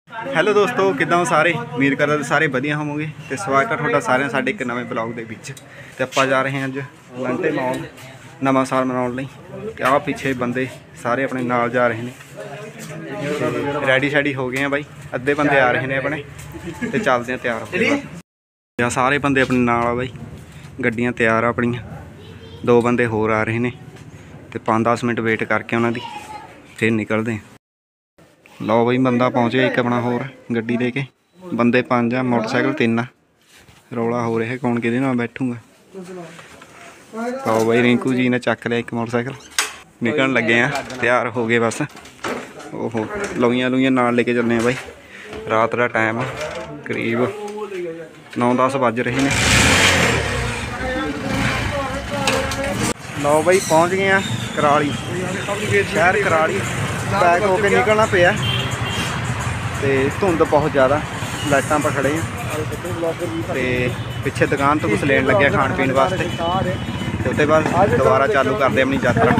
Hello ਦੋਸਤੋ, ਕਿੱਦਾਂ ਹੋ ਸਾਰੇ? ਉਮੀਦ ਕਰਦਾ ਸਾਰੇ ਵਧੀਆ ਹੋਵੋਗੇ ਤੇ ਸਵਾਗਤ ਹੈ ਤੁਹਾਡਾ ਸਾਰਿਆਂ ਸਾਡੇ ਇੱਕ ਨਵੇਂ ਬਲੌਗ ਦੇ ਵਿੱਚ। ਤੇ ਆਪਾਂ ਜਾ ਰਹੇ ਹਾਂ ਅੱਜ ਲਾਂਟੇ ਮਾਲ ਨਵਾਂ ਸਾਲ ਮਨਾਉਣ ਲਈ। ਤੇ ਆਹ ਪਿੱਛੇ ਬੰਦੇ ਸਾਰੇ ਆਪਣੇ ਨਾਲ ਜਾ ਰਹੇ ਨੇ। ਰੈਡੀ ਸ਼ੈਡੀ ਹੋ ਗਏ ਆ ਬਾਈ, ਅੱਧੇ ਬੰਦੇ ਆ ਰਹੇ ਨੇ ਆਪਣੇ ਤੇ ਚੱਲਦੇ ਆ ਤਿਆਰ ਹੋ ਕੇ। ਸਾਰੇ ਬੰਦੇ ਆਪਣੇ ਨਾਲ ਆ ਬਾਈ, ਗੱਡੀਆਂ ਤਿਆਰ ਆ ਆਪਣੀਆਂ। ਦੋ ਬੰਦੇ ਹੋਰ ਆ ਰਹੇ ਨੇ ਤੇ 5-10 ਮਿੰਟ ਵੇਟ ਕਰਕੇ ਉਹਨਾਂ ਦੀ ਫਿਰ ਨਿਕਲਦੇ ਆ। ਲਓ ਬਈ, ਬੰਦਾ पहुँच गया एक अपना होर गड्डी लेके। बंदे 5 आ, मोटरसाइकिल 3 आ। रौला हो रहा है कौन किहदे नाल बैठूगा। आओ बई, रिंकू जी ने चक लिया एक मोटरसाइकिल। निकलण लगे हैं, तैयार हो गए बस। ओहो, लोइयां लुइयां नाल लेके चलने बई। रात का टाइम करीब 9-10 बज रहे हैं। लो बई, पहुँच गए हैं कराली शहर। कराली पैक होके निकलना पिया ते धुंध बहुत ज़्यादा। लाइटां पर खड़े हैं ते पिछे दुकान तो कुछ लेन लगे खाण पीण वास्ते। तो उसके बाद दोबारा चालू करते अपनी यात्रा।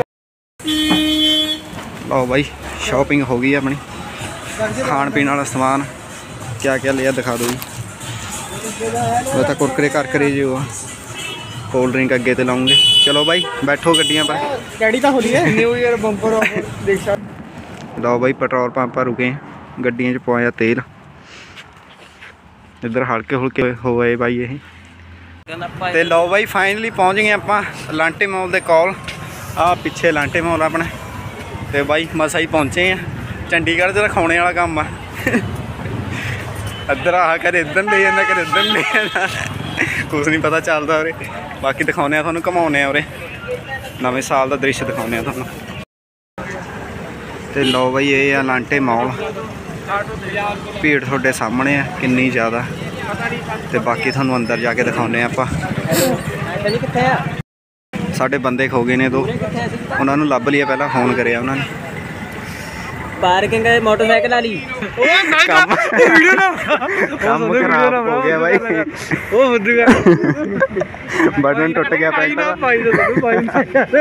लो भाई, शॉपिंग हो गई अपनी। खाण पीण वाला समान क्या क्या लिया दिखा दो जी। वो तो कुरकुरे करकरे जो कोल्ड ड्रिंक अगे तो लाऊंगे। चलो भाई बैठो गड्डियां पर। गाड़ी तो खोली है, न्यू ईयर बंपर देख। लो भाई, पेट्रोल पंप पर रुके, गड्डियों च पाया तेल। इधर हल्के हुल्के हो गए भाई ये। तो लो भाई, फाइनली पहुँच गए आप लांटे मॉल के कोल। आ पिछे लांटे मॉल अपने। तो भाई मसा ही पहुँचे हैं। चंडीगढ़ च रखाने वाला काम आ। इधर आ कर इधर ले जाना, कर इधर ले जाना, कुछ नहीं पता चलता उरे। बाकी दिखाने थोनों, घुमाने उरे नवे साल का दृश्य दिखाने थोनों। तो लो भाई, ये आ लांटे मॉल। भीड़ थोड़े सामने है कितनी ज़्यादा। तो बाकी थोनों अंदर जाके दिखाने आप। साढ़े बंदे खो गए ने दो, उन्होंने लभ लिया। पहला फोन करे उन्होंने पार्किंग मोटरसाइकिल वाली काम खराब हो गया भाई। बटन टुट गया पैंट का।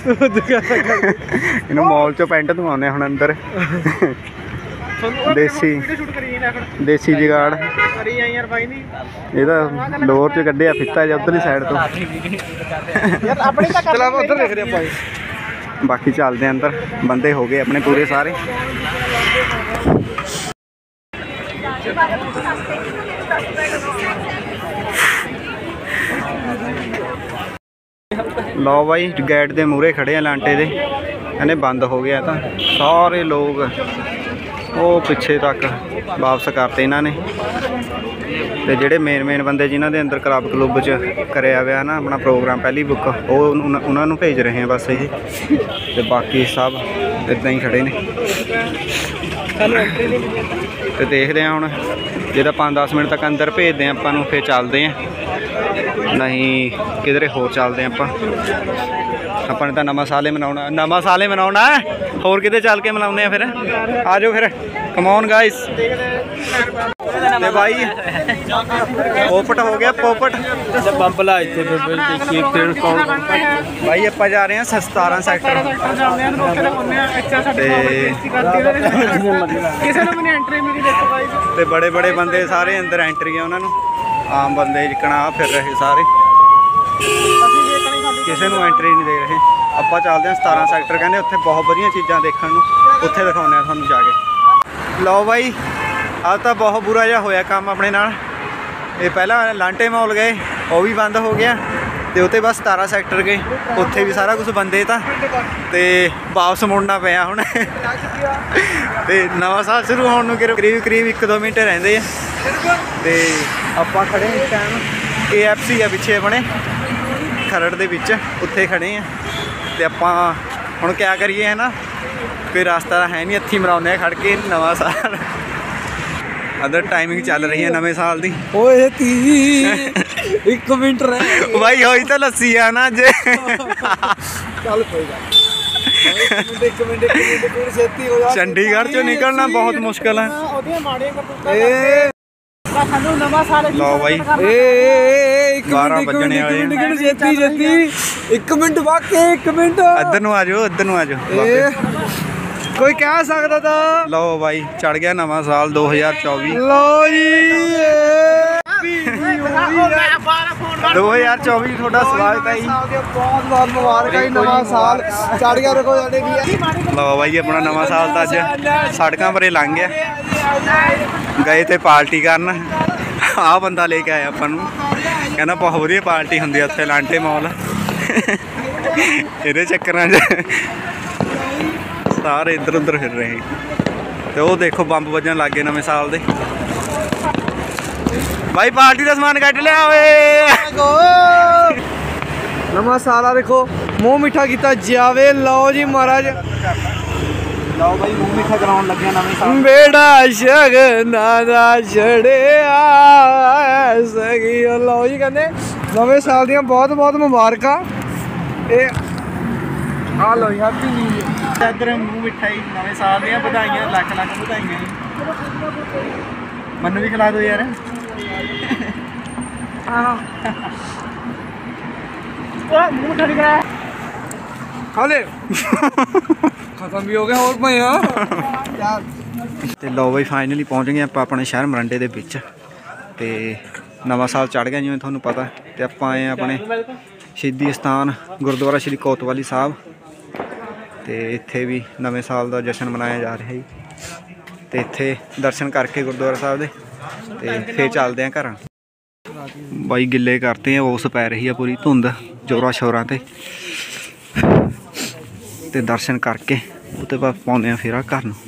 इन्हों मॉल चो पैंट धवाने हुण अंदर। देसी जुगाड़ ਇਹਦਾ ਲੋਰ ਚ ਕੱਢਿਆ ਫਿੱਤਾ ਜਾਂ ਉਧਰਲੀ ਸਾਈਡ ਤੋਂ। बाकी चलते हैं अंदर। बंदे हो गए अपने पूरे सारे। लो भाई, गेट के मूहरे खड़े हैं लांटे दे। कहने बंद हो गया था। सारे लोग वो पिछे तक वापस करते इन्होंने। तो जेडे मेन बंदे जिन्हों के अंदर क्लब क्लुब च कराया हुआ ना अपना प्रोग्राम पहली बुक, वो उन्होंने भेज रहे हैं बस ये। तो बाकी सब इदा ही खड़े ने। तो देखते हैं हम जो 5-10 मिनट तक अंदर भेजते हैं अपन, फिर चलते हैं। नहीं किधरे होर चलते हैं अपन तो नवा साल मनाना है। होर किते चल के मनाने हैं फिर। आ जाओ फिर, कमॉन गाइस। ते भाई पोपट हो गया, पोपट पंप ला भाई। आप जा रहे हैं 17 सैक्टर। ते बड़े बड़े बंदे सारे अंदर एंट्री है उन्होंने। आम बंदे जिकना फिर रहे सारे, किसी को एंट्री नहीं दे रहे। आप चलते हैं 17 सैक्टर। कहते उत्थे बहुत बढ़िया चीज़ां देखने को, उत्थे दिखाने थोनों जाके। लो भाई, अब तो बहुत बुरा जहा होया काम अपने नाल। ये पहला लांटे मॉल गए, वो भी बंद हो गया। तो उत्ते बस 17 सैक्टर गए, उत्थे भी सारा कुछ बंदे था। तो वापस मुड़ना पाया हुण। तो नवा साल शुरू होने करीब 1-2 मिनट रहिंदे आ। तो आपां खड़े इस टाइम KFC है पिछे अपने खरड़ दे विच, उत्थे खड़े हैं। तो आपां हुण क्या करिए है ना, कोई रास्ता है नहीं, हत्थी मराउने खड़ के नवा साल। अदर टाइमिंग चल रही है नवे साल दी। ओए 1 मिनट रह भाई होई तो लस्सी है ना जे। चल कोई गल। 1 मिनट चंडीगढ़ चो निकलना बहुत मुश्किल है। लो भाई, 12 बजने वाले। 1 मिनट वाके 1 मिनट। इधर नूं आ जाओ, इधर नूं आ जाओ। ਕੋਈ ਕਹਿ ਸਕਦਾ ਤਾਂ। ਲਓ ਬਾਈ ਚੜ ਗਿਆ ਨਵਾਂ ਸਾਲ 2024। ਲਓ ਜੀ 2024 ਤੁਹਾਡਾ ਸਵਾਗਤ ਹੈ ਜੀ। ਬਹੁਤ ਬਹੁਤ ਮੁਬਾਰਕਾਂ ਜੀ, ਨਵਾਂ ਸਾਲ ਚੜ ਗਿਆ। ਦੇਖੋ ਸਾਡੇ ਵੀ ਲਓ ਬਾਈ ਆਪਣਾ ਨਵਾਂ ਸਾਲ ਤਾਂ ਅੱਜ ਸੜਕਾਂ ਪਰੇ ਲੰਘ ਗਿਆ। ਗਏ ਤੇ ਪਾਰਟੀ ਕਰਨ, ਆਹ ਬੰਦਾ ਲੈ ਕੇ ਆਇਆ ਆਪਾਂ ਨੂੰ, ਕਹਿੰਦਾ ਬਹੁਤ ਵਧੀਆ ਪਾਰਟੀ ਹੁੰਦੀ ਆ ਉੱਥੇ ਲਾਂਟੇ ਮੌਲ। ਇਹਦੇ ਚੱਕਰਾਂ 'ਚ ਸਾਰੇ ਇੱਧਰ ਉੱਧਰ ਫਿਰ ਰਹੇ। ਤੇ ਉਹ ਦੇਖੋ ਬੰਬ ਵੱਜਣ ਲੱਗ ਗਏ ਨਵੇਂ ਸਾਲ ਦੇ। ਬਾਈ ਪਾਰਟੀ ਦਾ ਸਮਾਨ ਕੱਢ ਲਿਆ ਓਏ। ਨਵਾਂ ਸਾਲ ਆ ਦੇਖੋ, ਮੂੰਹ ਮਿੱਠਾ ਕੀਤਾ ਜਾਵੇ। ਲਓ ਜੀ ਮਹਾਰਾਜ, ਲਓ ਬਾਈ ਮੂੰਹ ਮਿੱਠਾ ਕਰਾਉਣ ਲੱਗਿਆ ਨਵੇਂ ਸਾਲ। ਬੇੜਾ ਸ਼ਗਨਾਂ ਦਾ ਛੜਿਆ ਸਗੀ। ਲਓ ਜੀ ਕਹਿੰਦੇ ਨਵੇਂ ਸਾਲ ਦੀਆਂ ਬਹੁਤ ਬਹੁਤ ਮੁਬਾਰਕਾਂ। ਇਹ ਆ ਲਓ ਜੀ, ਹੈਪੀ ਨਿਊ ਈਅਰ। ਇੱਧਰ ਮੂੰਹ ਮਿੱਠਾ ਹੀ ਨਵੇਂ ਸਾਲ ਦੀਆਂ ਵਧਾਈਆਂ, ਲੱਖ ਲੱਖ ਵਧਾਈਆਂ ਜੀ। ਮੈਨੂੰ ਵੀ ਖਿਲਾ ਦਿਓ ਯਾਰ। ਮੂੰਹ ਠੜ ਗਿਆ ਖਾਲੇ ਖਤਮ ਵੀ ਹੋ ਗਿਆ। ਹੋਰ ਪਏ ਆ ਯਾਰ। ਤੇ ਲਓ ਬਾਈ ਫਾਈਨਲੀ ਪਹੁੰਚ ਗਏ ਆਪਾਂ ਆਪਣੇ ਸ਼ਹਿਰ ਮਰੰਡੇ ਦੇ ਵਿੱਚ। ਤੇ ਨਵਾਂ ਸਾਲ ਚੜ੍ਹ ਗਿਆ ਜਿਵੇਂ ਤੁਹਾਨੂੰ ਪਤਾ। ਤੇ ਆਪਾਂ ਆਏ ਆਪਣੇ ਸ਼ਹੀਦੀ ਸਥਾਨ ਗੁਰਦੁਆਰਾ ਸ਼੍ਰੀ ਕੋਤਵਾਲੀ ਸਾਹਿਬ। ਤੇ ਇੱਥੇ ਵੀ ਨਵੇਂ ਸਾਲ ਦਾ ਜਸ਼ਨ ਮਨਾਇਆ ਜਾ ਰਿਹਾ ਜੀ। ਤੇ ਇੱਥੇ ਦਰਸ਼ਨ ਕਰਕੇ ਗੁਰਦੁਆਰਾ ਸਾਹਿਬ ਦੇ ਤੇ ਫੇਰ ਚੱਲਦੇ ਆ ਘਰਾਂ। ਬਾਈ ਗਿੱਲੇ ਕਰਤੇ ਆ, ਉਸ ਪੈ ਰਹੀ ਆ ਪੂਰੀ ਧੁੰਦ ਜ਼ੋਰਾਂ ਸ਼ੋਰਾਂ ਤੇ ਦਰਸ਼ਨ ਕਰਕੇ ਉਹਦੇ ਬਾਅਦ ਪਾਉਂਦੇ ਆ ਫੇਰ ਘਰ ਨੂੰ।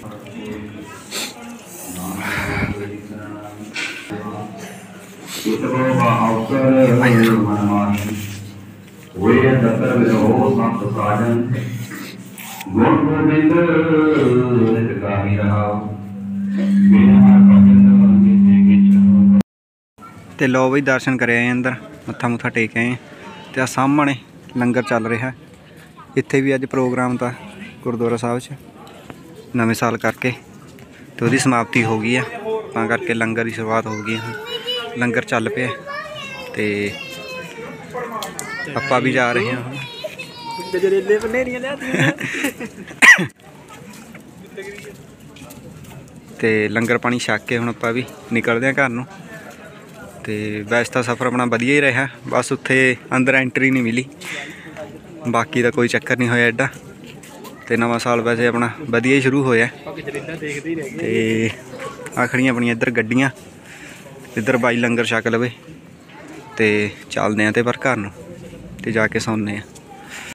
ਤੇ ਲਓ ਬਈ ਦਰਸ਼ਨ ਕਰਿਆ ਆਏ ਅੰਦਰ, ਮੱਥਾ ਮੁੱਥਾ ਟੇਕ ਆਏ। ਤੇ ਆ ਸਾਹਮਣੇ ਲੰਗਰ ਚੱਲ ਰਿਹਾ। ਇੱਥੇ ਵੀ ਅੱਜ ਪ੍ਰੋਗਰਾਮ ਤਾਂ ਗੁਰਦੁਆਰਾ ਸਾਹਿਬ 'ਚ ਨਵੇਂ ਸਾਲ ਕਰਕੇ ਤੇ ਉਹਦੀ ਸਮਾਪਤੀ ਹੋ ਗਈ ਆ, ਤਾਂ ਕਰਕੇ ਲੰਗਰ ਦੀ ਸ਼ੁਰੂਆਤ ਹੋ ਗਈ। ਹੁਣ ਲੰਗਰ ਚੱਲ ਪਿਆ ਤੇ ਆਪਾਂ ਵੀ ਜਾ ਰਹੇ ਹਾਂ ਹੁਣ। ਤੇ ਲੰਗਰ ਪਾਣੀ ਛਕ ਕੇ ਹੁਣ ਆਪਾਂ ਵੀ ਨਿਕਲਦੇ ਹਾਂ ਘਰ ਨੂੰ। ਤੇ ਵੈਸੇ ਤਾਂ ਸਫ਼ਰ ਆਪਣਾ ਵਧੀਆ ਹੀ ਰਿਹਾ, ਬਸ ਉੱਥੇ ਅੰਦਰ ਐਂਟਰੀ ਨਹੀਂ ਮਿਲੀ, ਬਾਕੀ ਦਾ ਕੋਈ ਚੱਕਰ ਨਹੀਂ ਹੋਇਆ ਐਡਾ। ਤੇ ਨਵਾਂ ਸਾਲ ਵੈਸੇ ਆਪਣਾ ਵਧੀਆ ਹੀ ਸ਼ੁਰੂ ਹੋਇਆ। ਤੇ ਆਖੜੀਆਂ ਆਪਣੀਆਂ ਇੱਧਰ ਗੱਡੀਆਂ, ਇੱਧਰ ਬਾਈ ਲੰਗਰ ਛਕ ਲਵੇ ਤੇ ਚੱਲਦੇ ਹਾਂ ਤੇ ਪਰ ਘਰ ਨੂੰ ਤੇ ਜਾ ਕੇ ਸੌਂਦੇ ਹਾਂ।